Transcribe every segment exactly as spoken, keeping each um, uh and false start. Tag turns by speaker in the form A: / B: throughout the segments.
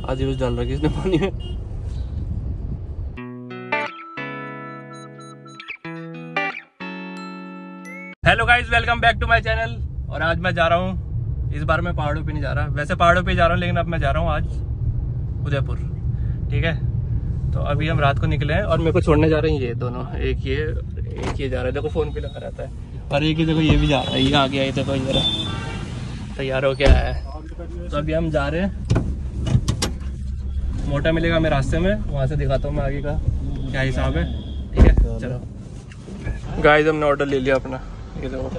A: आधी रोज डाल रखी इसने पानी में। Hello guys, welcome back to my channel. और आज मैं जा रहा हूँ, इस बार मैं पहाड़ों पे नहीं जा रहा, वैसे पहाड़ों पे जा रहा हूँ लेकिन अब मैं जा रहा हूँ आज उदयपुर। ठीक है, तो अभी हम रात को निकले हैं और मेरे को छोड़ने जा रहे हैं ये दोनों, एक ये एक ये जा रहा है, देखो फोन पे लगा रहता है, और एक ही देखो ये भी जा रहा है, ये आ गया, ये देखो ये तैयार हो क्या है। तो अभी हम जा रहे हैं, मोटा मिलेगा हमें रास्ते में, वहाँ से दिखाता हूँ मैं आगे का क्या हिसाब है। ठीक है चलो गाइस, हमने ऑर्डर ले लिया अपना। ये देखो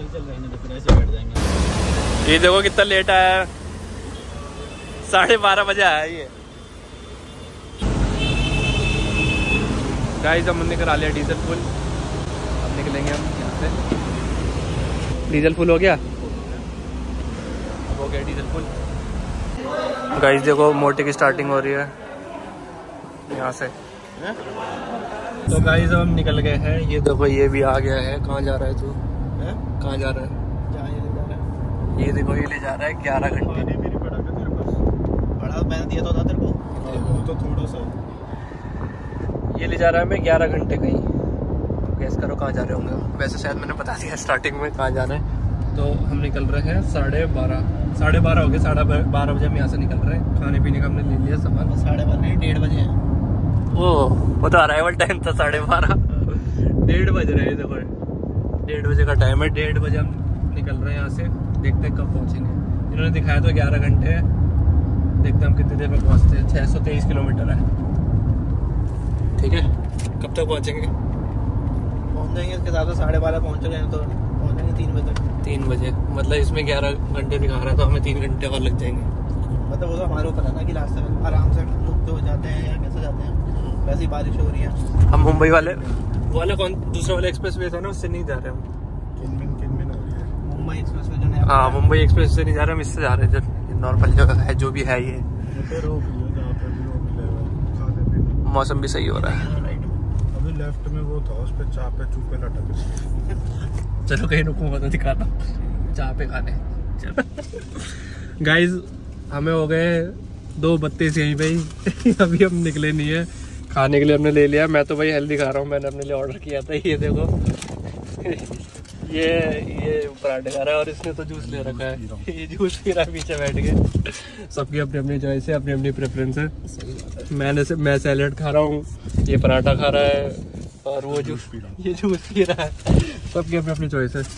A: ये देखो कितना लेट आया है, साढ़े बारह बजे आया ये। गाइस हमने करा लिया डीजल फुल, अब निकलेंगे हम यहाँ से। डीजल फुल हो गया, हो गया डीजल फुल। गाइस देखो मोटे की स्टार्टिंग हो रही है यहाँ से। तो गाइस हम निकल गए हैं, ये देखो ये भी आ गया है। कहाँ जा रहा है तू, कहाँ जा रहा है? ये देखो ये ले जा रहा है ग्यारह घंटे।
B: बड़ा मैंने दिया तो था तेरे को, तो थोड़ा सा
A: ये ले जा रहा है मैं ग्यारह घंटे कहीं। गैस करो कहाँ जा रहे होंगे, वैसे शायद मैंने बता दिया स्टार्टिंग में कहाँ जाना है। तो हम निकल रहे हैं साढ़े बारह साढ़े बारह हो गए, साढ़े बारह बजे हम यहाँ से निकल रहे हैं। खाने पीने का हमने ले लिया सामान।
B: साढ़े बारह नहीं डेढ़ बजे हैं।
A: ओ बता अराइवल टाइम था साढ़े बारह, डेढ़ बज रहे हैं। देखो डेढ़ बजे का टाइम है, डेढ़ बजे हम निकल रहे हैं यहाँ से। देखते हैं कब पहुँचेंगे। इन्होंने दिखाया तो ग्यारह घंटे है, देखते हैं हम कितनी देर में पहुँचते हैं। छः सौ तेईस किलोमीटर है। ठीक है, कब तक पहुँचेंगे?
B: पहुँच जाएंगे इसके साथ साढ़े बारह पहुँच रहे हैं, तो पहुँच जाएंगे तीन बजे तक।
A: तीन बजे मतलब इसमें ग्यारह घंटे दिखा रहा है, तो हमें तीन घंटे और लग जाएंगे।
B: मतलब वो तो हमारे ऊपर है ना कि रास्ते में आराम से रुकते हो जाते हैं या कैसे जाते हैं। वैसे ही बारिश हो रही है।
A: हम मुंबई वाले वो वाला कौन दूसरा वाला एक्सप्रेस वे था ना, उससे नहीं जा रहे हम।
B: किनमिन किनमिन हो रही है मुंबई एक्सप्रेस वे जो नया।
A: हाँ मुंबई एक्सप्रेस से नहीं जा रहे हम, इससे जा रहे हैं जो नॉर्मल जगह है, जो भी है। ये मौसम भी सही हो रहा है।
B: अभी लेफ्ट में वो था, उस पे चापे चूपे लटक।
A: चलो कहीं रुकूंगा तो दिखाता हूँ चापे खाने। चलो गाइज हमें हो गए दो बत्तीस यहीं पे ही। अभी हम निकले नहीं है, खाने के लिए हमने ले लिया। मैं तो भाई हेल्दी खा रहा हूँ, मैंने अपने लिए ऑर्डर किया था। ये देखो ये ये पराठे खा रहा है और इसने तो जूस ले रखा है। ये जूस पी रहा है पीछे बैठ के। सबकी अपनी अपनी चॉइस है, अपनी अपनी प्रेफरेंस है। मैंने से मैं सैलेड खा रहा हूँ, ये पराठा खा रहा है, और वो जूस ये जूस पी रहा है। सबकी अपनी अपनी चॉइस है।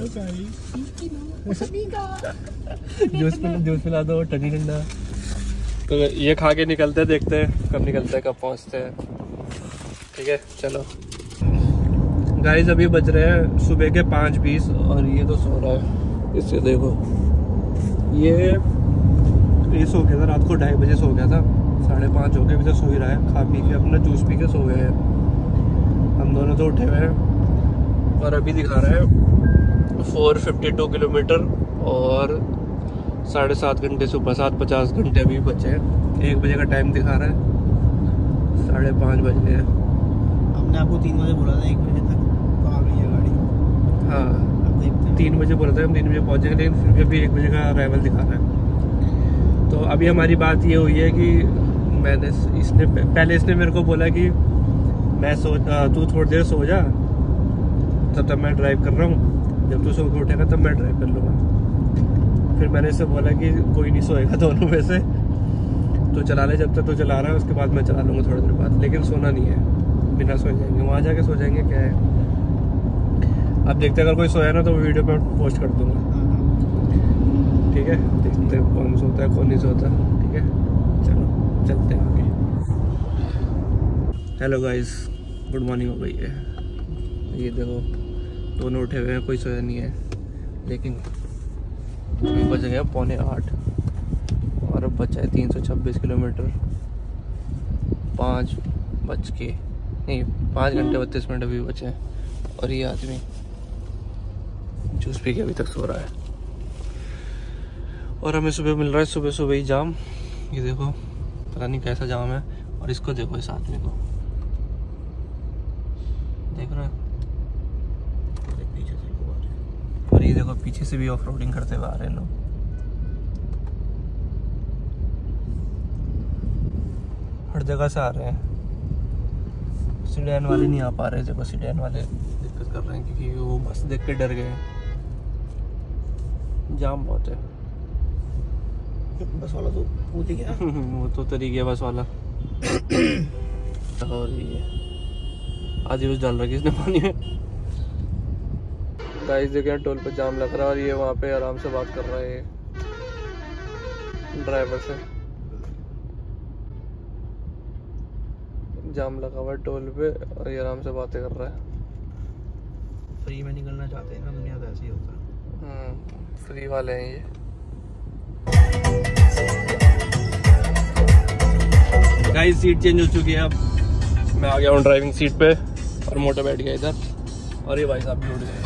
A: जूस पिला जूस पिला दो ठंडी ठंडा। तो ये खा के निकलते हैं, देखते हैं कब निकलते हैं, कब पहुंचते हैं। ठीक है चलो गाइस, अभी बज रहे हैं सुबह के पाँच बीस और ये तो सो रहा है। इससे देखो ये ये सो गया था रात को, ढाई बजे सो गया था, साढ़े पाँच हो गए, अभी तो सो ही रहा है। खा पी के अपना जूस पी के सो गए हैं। हम दोनों तो उठे हुए हैं और अभी दिखा रहा है फोर फिफ्टी टू किलोमीटर और साढ़े सात घंटे सुबह सात पचास घंटे अभी बचे हैं। एक बजे का टाइम दिखा रहा है, साढ़े पाँच बज गए हैं।
B: हमने आपको तीन बजे बोला था, एक बजे तक तो आ गई है गाड़ी।
A: हाँ
B: अब देखते हैं।
A: तीन बजे बोला था हम, तीन बजे पहुँचेंगे, लेकिन फिर भी अभी एक बजे का अराइवल दिखा रहा है। तो अभी हमारी बात ये हुई है कि मैंने इसने पहले इसने मेरे को बोला कि मैं सो तू थोड़ी देर सो जा, तब तक मैं ड्राइव कर रहा हूँ, जब तू सो के उठेगा तब मैं ड्राइव कर लूँगा। फिर मैंने इससे बोला कि कोई नहीं सोएगा दोनों में से, तो चला ले जब तक तो चला रहा है, उसके बाद मैं चला लूँगा थोड़ी देर बाद। लेकिन सोना नहीं है, बिना सो जाएंगे, वहाँ जाके सो जाएंगे। क्या है अब देखते हैं, अगर कोई सोया ना तो वीडियो पे पोस्ट कर दूँगा। ठीक है, देखते हैं कौन सोता है कौन नहीं सोता। ठीक है चलो चलते हैं आगे। हेलो गाइस, गुड मॉर्निंग हो गई है। ये देखो दोनों उठे हुए हैं, कोई सोया नहीं है। लेकिन अभी बज गए पौने आठ और अब बचा है तीन सौ छब्बीस किलोमीटर। पाँच बज के नहीं पाँच घंटे बत्तीस मिनट अभी बचे हैं। और ये आदमी जूस पी के अभी तक सो रहा है। और हमें सुबह मिल रहा है, सुबह सुबह ही जाम। ये देखो पता नहीं कैसा जाम है। और इसको देखो, इस आदमी को देख रहे हो, और ये देखो पीछे से भी ऑफ रोडिंग करते हुए आ रहे हैं लोग। हर जगह से आ रहे हैं। सीडेन वाले नहीं आ पा रहे, देखो सीडेन वाले दिक्कत कर रहे हैं क्योंकि वो बस देख के डर गए, जाम बहुत है।
B: बस वाला तो पूछ गया
A: वो तो तरी गया बस वाला। और ये आधी बस डाल रखी इसने पानी में। गाइस देखिए टोल पे जाम लग रहा है और ये वहाँ पे आराम से बात कर रहा है ड्राइवर से। जाम लगा हुआ है टोल पे और ये आराम से बातें कर रहा है।
B: फ्री में निकलना चाहते हैं ना, दुनिया तो ऐसे ही होता है।
A: हम्म फ्री वाले हैं ये। गाइस सीट चेंज हो चुकी है, अब मैं आ गया हूँ ड्राइविंग सीट पे और मोटा बैठ गया इधर। और ये भाई साहब भी उठ गए,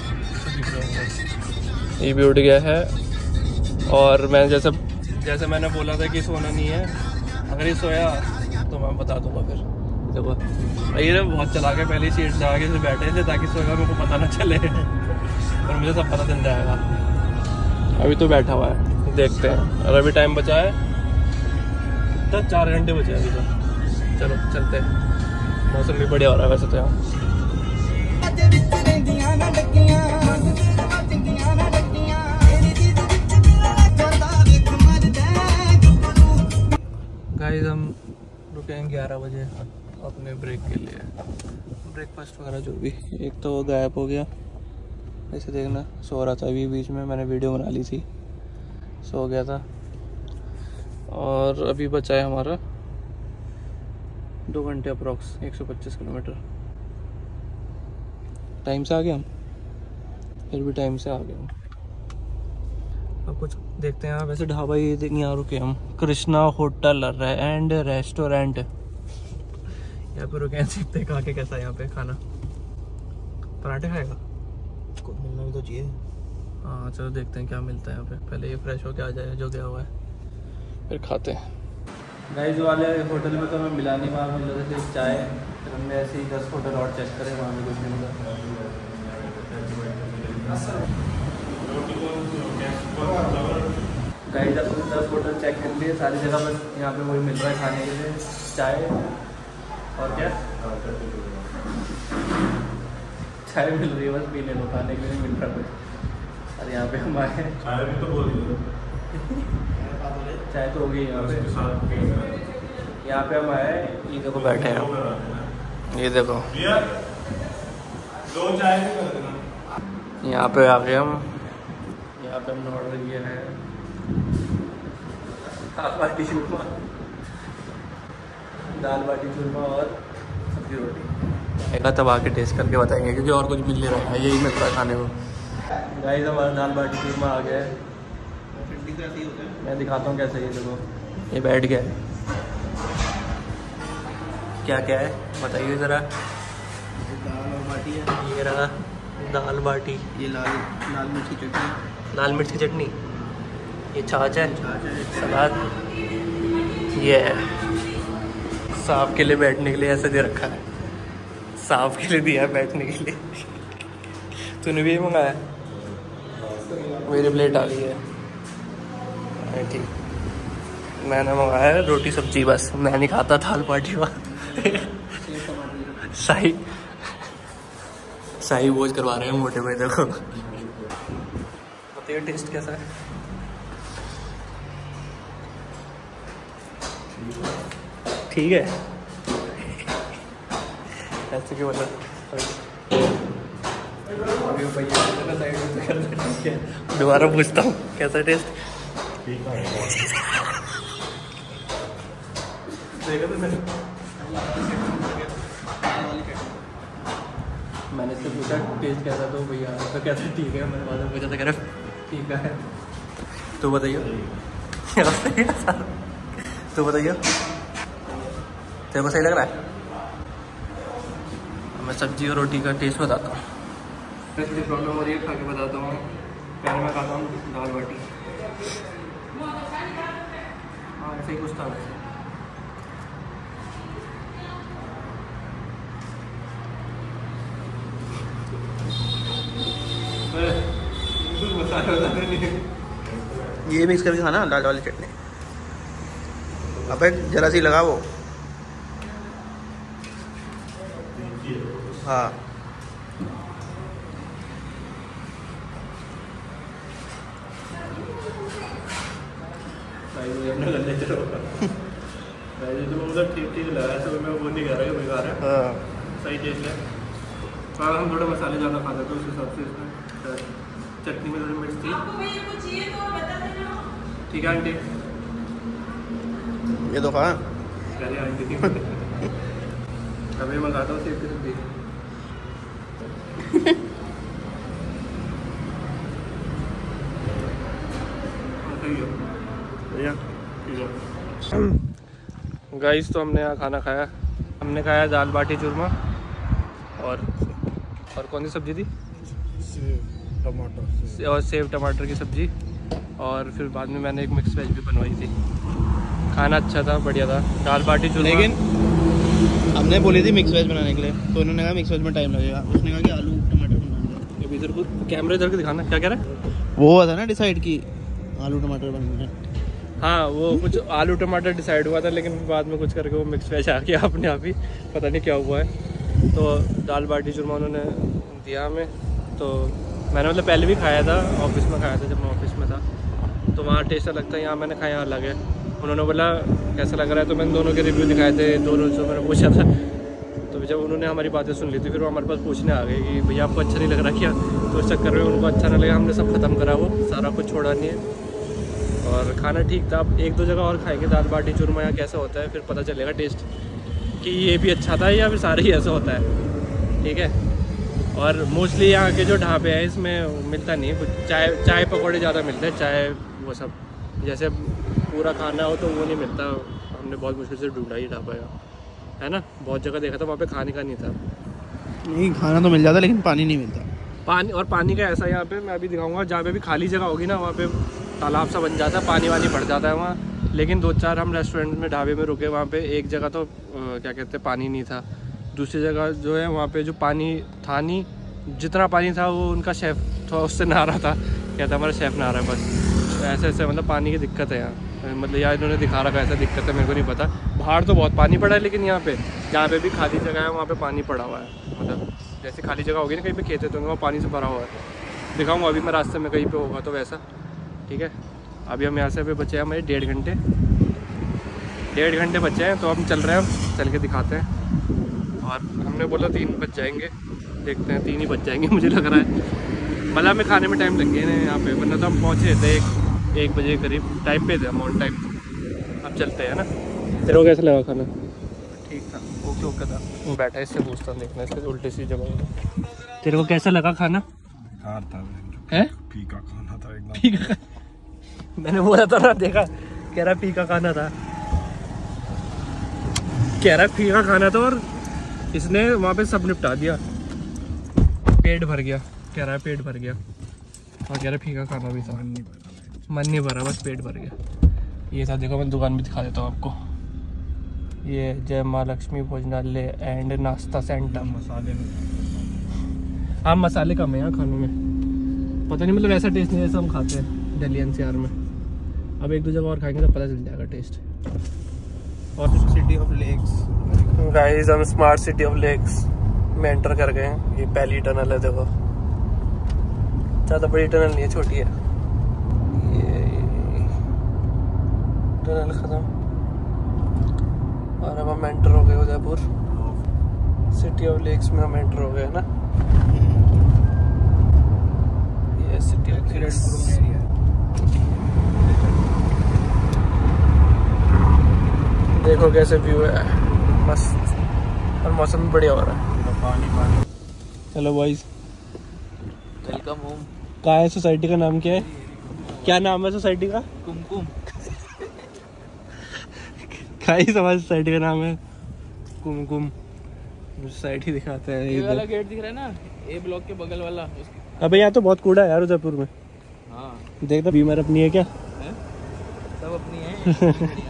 A: ये भी उठ गया है। और मैं जैसे जैसे मैंने बोला था कि सोना नहीं है, अगर ये सोया तो मैं बता दूंगा फिर। देखो ये ना बहुत चला के पहले सीट से आगे से बैठे थे ताकि सोएगा मेरे को पता ना चले और मुझे सब पता चल जाएगा। अभी तो बैठा हुआ है, देखते हैं। और अभी टाइम बचा है दस चार घंटे बचे अभी तो। चलो चलते हैं, मौसम भी बढ़िया हो रहा है वैसे तो यहाँ। गाइस हम रुके हैं ग्यारह बजे अपने ब्रेक के लिए, ब्रेकफास्ट वगैरह जो भी। एक तो वो गायब हो गया, ऐसे देखना सो रहा था अभी बीच में, मैंने वीडियो बना ली थी, सो गया था। और अभी बचा है हमारा दो घंटे अप्रॉक्स, एक सौ पच्चीस किलोमीटर। टाइम से आ गए हम, फिर भी टाइम से आ गए हम। अब कुछ देखते हैं। वैसे ढाबा ये यहाँ रुके हम, कृष्णा होटल एंड रेस्टोरेंट। यहाँ पे रुके हैं, सीखते हैं खा के कैसा है यहाँ पे खाना। पराठे खाएगा?
B: कुछ मिलना भी तो चाहिए।
A: हाँ चलो देखते हैं क्या मिलता है यहाँ पे। पहले ये फ्रेश होके आ जाए जो गया हुआ है, फिर खाते हैं। गाइस वाले होटल में तो हमें मिला नहीं, वहाँ मिल रहे थे चाय। फिर हमने ऐसे ही दस होटल और चेक करे, वहाँ में कुछ नहीं मिला। गाइस अब दस होटल चेक कर लिए सारी जगह, बस यहाँ पे वही मिल रहा है खाने के लिए, चाय और क्या चाय मिल रही है बस पीने को, खाने के लिए मिल रहा कुछ। और यहाँ पे हम आए चाय भी तो बोल चाय तो हो गई यहाँ पे। यहाँ पे हम आए, ये देखो बैठे हैं, ये देखो दो चाय भी कर देना। यहाँ पे आ गए हम, यहाँ पे हमने ऑर्डर किया है दाल बाटी चूरमा, दाल बाटी चूरमा और सब्जी रोटी। एक तब आके टेस्ट करके बताएंगे क्योंकि और कुछ मिल नहीं रहा है, यही मिल रहा है खाने को। गाइस हमारा दाल बाटी चूरमा आ गया है, मैं दिखाता हूँ कैसे। ये देखो ये बैठ गया है, क्या क्या है बताइए ज़रा।
B: दाल और बाटी है,
A: ये रहा दाल बाटी,
B: ये लाल लाल मिर्च की चटनी,
A: लाल मिर्च की चटनी, ये छाछ है,
B: छाछ है,
A: सलाद, ये है। सांप के लिए बैठने के लिए ऐसे दे रखा है, सांप के लिए दिया है बैठने के लिए। तूने भी ये मंगाया? मेरी प्लेट आ गई है, ठीक। मैंने मंगाया है रोटी सब्जी, बस मैं नहीं खाता थाल बाटी हुआ। शाही शाही भोज करवा रहे हैं मोटे भाई। देखो बताइए टेस्ट कैसा है? ठीक है ऐसे क्यों बोला? दोबारा पूछता हूँ कैसा टेस्ट? देखा तो मैंने मैंने इससे पूछा टेस्ट कैसा, तो भैया तो कैसा ठीक है, मैंने बाद में पूछा था कह रहा ठीक है। तो बताइए तो बताइए तेरे को सही लग रहा है? मैं सब्जी और रोटी का टेस्ट बताता हूँ। वैसे प्रॉब्लम हो रही है, खा के बताता हूँ। पहले मैं खाता हूँ दाल बाटी। हाँ ऐसे ही कुछ था वैसे।
B: ये मिक्स करके खाना दाल वाली चटनी। अबे जरा सी लगा वो हाँ
A: ठीक ठीक लगा तो मैं वो नहीं कर रहा बेकार है।
B: हाँ
A: सही टेस्ट है। और हम थोड़े मसाले ज़्यादा खाते थे उस हिसाब से इसमें चटनी में थोड़ी मिर्च थी। ठीक है आंटी,
B: ये तो खा
A: पहले आंटी थी अभी मैं खाता हूँ सेब की सब्जी। गाइस तो हमने यहाँ खाना खाया, हमने खाया दाल बाटी चूरमा और और कौन सी सब्जी थी?
B: टमाटर
A: और सेव टमाटर की सब्जी, और फिर बाद में मैंने एक मिक्स वेज भी बनवाई थी। खाना अच्छा था, बढ़िया था, दाल बाटी चूरमा।
B: लेकिन हमने बोली थी मिक्स वेज बनाने के लिए, तो उन्होंने कहा मिक्स वेज में टाइम लगेगा। उसने कहा कि आलू टमाटर बनाना है।
A: इधर को कैमरे इधर को दिखाना, क्या कह रहा है?
B: वो हुआ था ना डिसाइड की आलू टमाटर बनना है।
A: हाँ वो कुछ आलू टमाटर डिसाइड हुआ था, लेकिन बाद में कुछ करके वो मिक्स वेज आ गया अपने आप ही, पता नहीं क्या हुआ है। तो दाल बाटी चूरमा उन्होंने दिया हमें, तो मैंने मतलब पहले भी खाया था, ऑफिस में खाया था जब मैं ऑफिस में था, तो वहाँ टेस्ट अलग था, यहाँ मैंने खाया अलग है। उन्होंने बोला कैसा लग रहा है, तो मैंने दोनों के रिव्यू दिखाए थे, दोनों से मैंने पूछा था। तो जब उन्होंने हमारी बातें सुन ली थी, फिर वो हमारे पास पूछने आ गए कि भैया आपको अच्छा नहीं लग रहा क्या? तो उस चक्कर में उनको अच्छा नहीं लगा, हमने सब खत्म करा, वो सारा कुछ छोड़ा नहीं है। और खाना ठीक था। अब एक दो जगह और खाएंगे दाल बाटी चूरमा यहाँ कैसा होता है, फिर पता चलेगा टेस्ट कि ये भी अच्छा था या फिर सारे ही ऐसा होता है। ठीक है। और मोस्टली यहाँ के जो ढाबे हैं इसमें मिलता नहीं है कुछ, चाय चाय पकौड़े ज़्यादा मिलते हैं, चाय वो सब, जैसे पूरा खाना हो तो वो नहीं मिलता। हमने बहुत मुश्किल से ढूंढा ये ढाबा है ना, बहुत जगह देखा था, वहाँ पे खाने का नहीं था।
B: नहीं खाना तो मिल जाता लेकिन पानी नहीं मिलता।
A: पानी और पानी का ऐसा यहाँ पे मैं अभी दिखाऊंगा, जहाँ पे भी खाली जगह होगी ना वहाँ पे तालाब सा बन जाता है, पानी वानी भर जाता है वहाँ। लेकिन दो चार हम रेस्टोरेंट में ढाबे में रुके, वहाँ पे एक जगह तो आ, क्या कहते हैं पानी नहीं था, दूसरी जगह जो है वहाँ पे जो पानी था नहीं, जितना पानी था वो उनका शेफ़ था उससे नहा रहा था, कहता हमारा शेफ़ नहा रहा है बस। तो ऐसे ऐसे मतलब पानी की दिक्कत है यहाँ, मतलब यार इन्होंने दिखा रखा ऐसा दिक्कत है, मेरे को नहीं पता। बाहर तो बहुत पानी पड़ा है, लेकिन यहाँ पे जहाँ पे भी खाली जगह है वहाँ पे पानी पड़ा हुआ है, मतलब जैसे खाली जगह होगी ना कहीं पे खेते तो वहाँ पानी से भरा हुआ है। दिखाऊंगा अभी मैं रास्ते में कहीं पे होगा तो वैसा। ठीक है। अभी हम यहाँ से अभी बचे हैं हमारे डेढ़ घंटे डेढ़ घंटे बचे हैं, तो हम चल रहे हैं, चल के दिखाते हैं। और हमने बोला तीन बज जाएंगे, देखते हैं तीन ही बज जाएंगे मुझे लग रहा है, मतलब हमें खाने में टाइम लग गया ना यहाँ पे, वरना तो हम पहुँचे थे एक एक बजे के करीब, टाइम पे थे हम ऑन टाइम। अब चलते हैं ना। तेरे को कैसा लगा खाना?
B: ठीक था, ओके ओके था।
A: वो बैठा है, इससे पूछता हूँ, देखना इसके उल्टे सी जगह। तेरे को कैसा लगा खाना?
C: बेकार था,
A: है
C: फीका खाना था एकदम।
A: फीका? मैंने बोला था ना, देखा कह रहा फीका खाना था, कह रहा फीका खाना था, और इसने वहाँ पे सब निपटा दिया, पेट भर गया, कह रहा है पेट भर गया, और कह रहा फीका खाना भी था, मन नहीं भरा, बस पेट भर गया। ये था, देखो मैं दुकान भी दिखा देता हूँ आपको, ये जय माँ लक्ष्मी भोजनालय एंड नाश्ता सेंटर।
C: मसाले में
A: हाँ मसाले कम है यहाँ खाने में, पता नहीं मतलब ऐसा टेस्ट नहीं जैसा हम खाते हैं दिल्ली एन सी आर में। अब एक दो जगह और खाएंगे तो पता चल जाएगा टेस्ट। और
B: सिटी ऑफ लेक्स,
A: गाइस हम स्मार्ट सिटी ऑफ लेक्स में एंटर कर गए हैं। ये पहली टनल है, देखो ज़्यादा बड़ी टनल नहीं है, छोटी है। ये टनल खत्म और अब हम एंटर हो गए उदयपुर सिटी ऑफ लेक्स में, हम एंटर हो गए ना। ये सिटी ऑफ लेक्स देखो कैसे व्यू है, मस्त, और मौसम भी बढ़िया हो रहा है।
C: पानी पानी।
A: Hello boys,
B: welcome home.
A: क्या है सोसाइटी का नाम, क्या है, क्या नाम है सोसाइटी का?
B: कुमकुम।
A: क्या ही समझ सोसाइटी का नाम है कुमकुम। सोसाइटी दिखाते हैं,
B: ये वाला गेट दिख रहा है ना, ए ब्लॉक के बगल वाला।
A: अबे यहाँ तो बहुत कूड़ा है यार उदयपुर में।
B: हाँ
A: देखता बीमार अपनी है क्या?
B: है? सब अपनी है।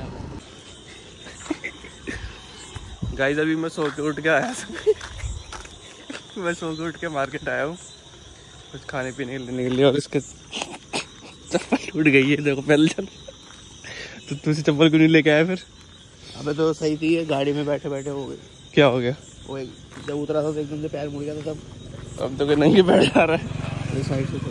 A: गाइस अभी मैं सो के उठ के आया मैं सो के उठ के मार्केट आया हूँ कुछ खाने पीने के लेने के लिए, और इसके चप्पल टूट गई है, देखो पहले चल। तो तुझे चप्पल क्यों नहीं लेके आया फिर?
B: अबे तो सही थी, गाड़ी में बैठे बैठे हो गई।
A: क्या हो गया?
B: वो एक जब उतरा था तो एकदम से पैर मुड़ गया था तब।
A: अब तो कोई नंगे बैठ जा रहा है।
B: इस साइड से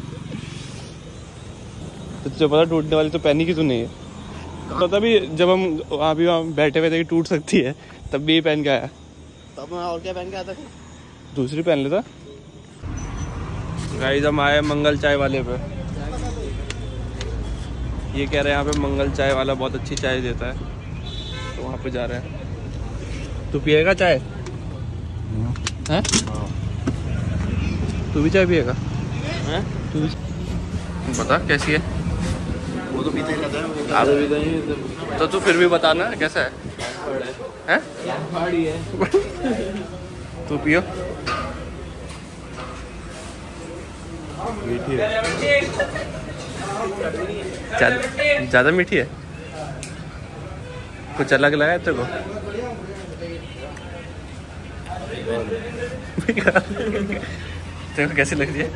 A: तो तुझे पता टूटने वाली तो पहनी की तो नहीं है। पता भी जब हम वहाँ भी वहाँ बैठे हुए थे कि टूट सकती है, तब भी ये पहन के आया।
B: तब मैं और क्या पहन के आता था?
A: दूसरी पहन लेता। गाइस हम आए मंगल चाय वाले पे। ये कह रहे हैं यहाँ पे मंगल चाय वाला बहुत अच्छी चाय देता है, तो वहाँ पे जा रहे हैं। तू पिएगा चाय? हैं? तू भी चाय पिएगा? हैं? तू भी बता कैसी है?
B: वो तो पीता ही रहता है।
A: आप भी तो तू फिर भी बताना कैसा है? हैं?
B: है।
A: तू पियो।
C: मीठी है।
A: ज़्यादा मीठी है? कुछ अलग लगा है तेरे को? तेरे को कैसी लग रही है?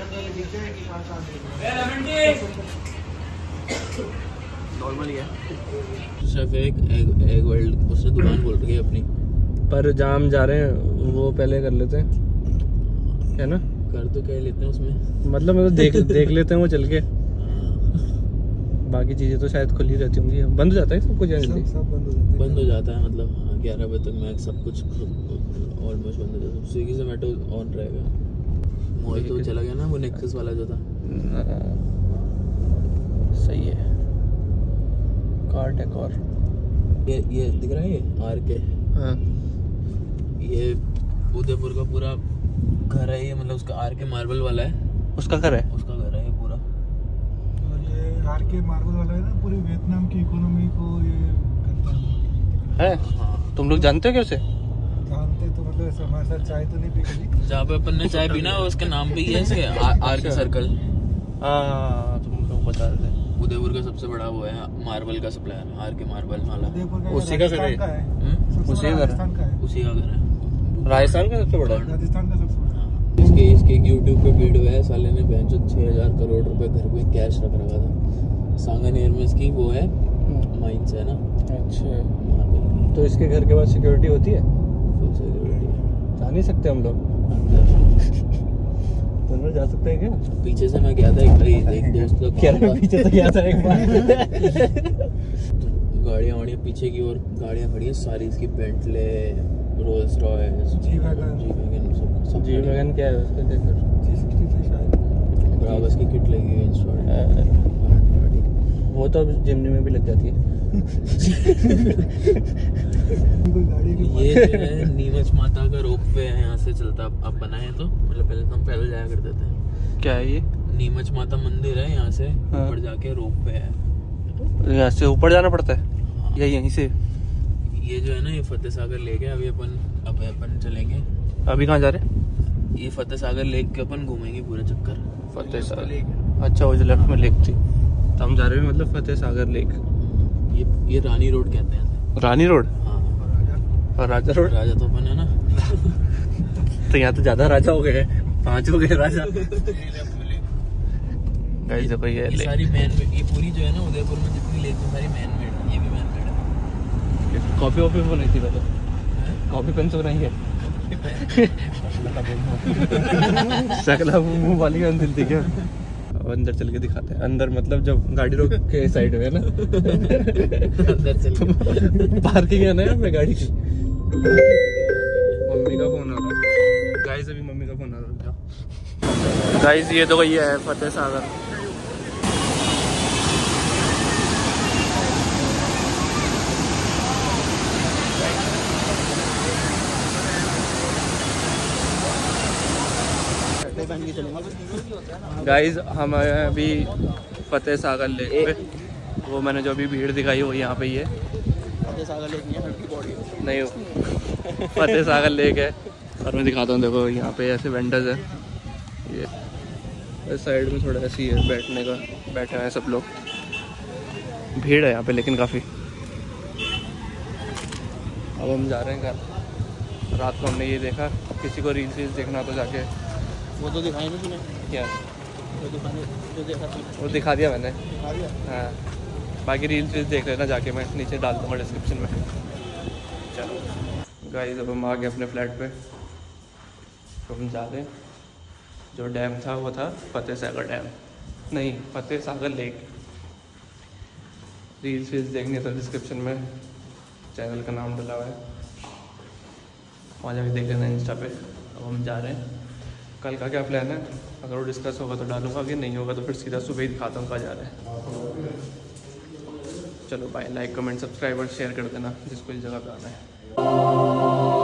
B: नॉर्मल ही है। शेफ एक एग एग वर्ल्ड उसने दुकान खोल रही है अपनी,
A: पर जहाँ हम जा रहे हैं वो पहले कर लेते हैं, है ना?
B: कर तो क्या लेते हैं उसमें, मतलब
A: मैं तो देख देख लेते हैं वो चल के। बाकी चीज़ें तो शायद खुली रहती होंगी। बंद हो जाता है सब कुछ जल्दी?
C: सब बंद हो जाता है।
B: बंद हो जाता है, मतलब हाँ ग्यारह बजे तक मैं सब कुछ ऑलमोस्ट बंद हो जाता है। स्विगी जोमेटो ऑन रहेगा। मोहित तो चला गया ना, वो नेक्सस वाला जो था।
A: सही है। कार डेकोर
B: ये ये दिख रहा है, ये आर के।
A: हाँ,
B: ये उदयपुर का पूरा घर है ये, मतलब उसका आर के मार्बल वाला है,
A: उसका घर है।
B: उसका घर है ये पूरा।
C: और ये आर के मार्बल वाला है ना, पूरी वियतनाम की इकोनॉमी को ये करता है।
A: है? हाँ। तुम लोग जानते हो क्या उसे?
C: जानते तो मतलब ऐसा हमारे साथ चाय तो नहीं पी कभी।
B: जहाँ पे अपन ने चाय पी ना उसके नाम पे ही है इसके, आर के सर्कल।
A: हाँ, तुम लोग बता रहे थे।
B: उदयपुर का सबसे बड़ा वो है मार्बल का सप्लायर, आर के मार्बल वाला।
C: उदयपुर का
A: उसी का घर है।
C: राजस्थान है।
B: हम्म?
C: सबसे
A: उसी
C: बड़ा
A: का घर है।
C: राजस्थान का है।
B: उसी का घर है।
A: राजस्थान का सबसे बड़ा है।
C: राजस्थान का सबसे बड़ा।
B: इसके इसके यूट्यूब पे वीडियो है, साले ने बहन जो छह हजार करोड़ रुपए घर पे कैश रख रखा था। सांगानेर में इसकी वो है माइंस है ना।
A: अच्छा,
B: मार्बल की
A: तो इसके घर के बाद सिक्योरिटी होती है?
B: फुल सिक्योरिटी है।
A: जा नहीं सकते हम लोग? अंदर जा सकते हैं क्या?
B: पीछे से मैं गया था एक भाई, एक दोस्त का
A: क्या
B: कॉल था।
A: पीछे तो गया था एक बार।
B: गाड़ियाँ वाड़ियाँ पीछे की और गाड़ियाँ खड़ी हैं सारी इसकी, Bentley, Rolls Royce,
C: G wagon.
B: G wagon, सब सब
A: जी वैगन क्या है उसका? देखो
C: जी सिक्सटी थ्री शायद।
B: ब्रावस की किट लगी हुई है इंस्टॉल।
A: वो तो अब जिमनी में भी लग जाती है।
C: कोई गाड़ी के
B: ये जो है नीमच माता का रोप वे है, यहाँ से चलता अब बना है तो, मतलब पहले तो हम पैदल जाया करते थे।
A: क्या है ये?
B: नीमच माता मंदिर है, यहाँ से
A: हाँ।
B: ऊपर जाके रोप वे है।
A: यहाँ से ऊपर जाना पड़ता है या यहीं से?
B: ये जो है ना ये फतेह सागर लेक है। अभी अपन अब अपन चलेंगे।
A: अभी कहाँ जा रहे हैं?
B: ये फतेह सागर लेक के अपन घूमेंगे पूरा चक्कर।
A: फतेह सागर। अच्छा, वो जो लेफ्ट में लेक थी, तो हम जा रहे हैं मतलब फतेह सागर लेक।
B: ये ये रानी रोड कहते हैं।
A: रानी रोड
B: हाँ,
A: और राजा रोड।
B: राजा तो अपन है ना।
A: तो यहाँ तो ज्यादा राजा हो गए, पांच हो गए राजा। गाइस देखो ये
B: ये
A: लेक।
B: सारी मैन मेड, ये पूरी जो है ना उदयपुर में जितनी लेक है सारी मैन मेड है। ये भी मैन मेड है।
A: कॉफी वॉफी हो रही थी पहले? कॉफी पेन हो रही है। शकला मुंह वाली अंदर थी क्या? अब अंदर चल के दिखाते हैं। अंदर मतलब जब गाड़ी रोक के साइड में है ना।
B: अंदर चल के।
A: पार्किंग है ना यहाँ पे गाड़ी की। मम्मी का फोन आ रहा है गाइस, अभी मम्मी का फोन आ रहा है। गाइस ये तो ये है फतेह सागर। गाइस हम आए हैं अभी फतेह सागर लेक पे। वो मैंने जो अभी भीड़ दिखाई वो यहाँ पे ही है।
B: फतेह सागर लेक नहीं है, हल्की बॉडी है।
A: नहीं हो फतेह सागर लेक है। और मैं दिखाता हूँ, देखो यहाँ पे ऐसे वेंडर्स है। ये इस साइड में थोड़ा ऐसी है बैठने का, बैठे हुए हैं सब लोग। भीड़ है यहाँ पे लेकिन काफ़ी। अब हम जा रहे हैं घर। रात को हमने ये देखा, किसी को रील्स वील्स देखना तो जाके
B: वो तो दिखाई नहीं तूने?
A: क्या
B: वो दिखाने जो देखा तूने
A: वो दिखा दिया मैंने।
B: दिखा दिया।
A: हाँ, बाकी रील्स वील्स देख लेना जाके, मैं नीचे डाल दूँगा डिस्क्रिप्शन में। चलो गाइस अब हम आ गए अपने फ्लैट पे, तो हम जा रहे हैं। जो डैम था वो था फतेह सागर डैम, नहीं फतेह सागर लेक। रील्स वील्स देखनी तो डिस्क्रिप्शन में चैनल का नाम डला हुआ है, वहाँ जाके देख लेना इंस्टा पे। अब हम जा रहे हैं। कल का क्या प्लान है, अगर वो डिस्कस होगा तो डालूंगा, अगर नहीं होगा तो फिर सीधा सुबह ही दिखाता हूँ कहाँ जा रहे हैं। चलो बाय, लाइक कमेंट सब्सक्राइब और शेयर कर देना जिसको इस जगह पे आना है।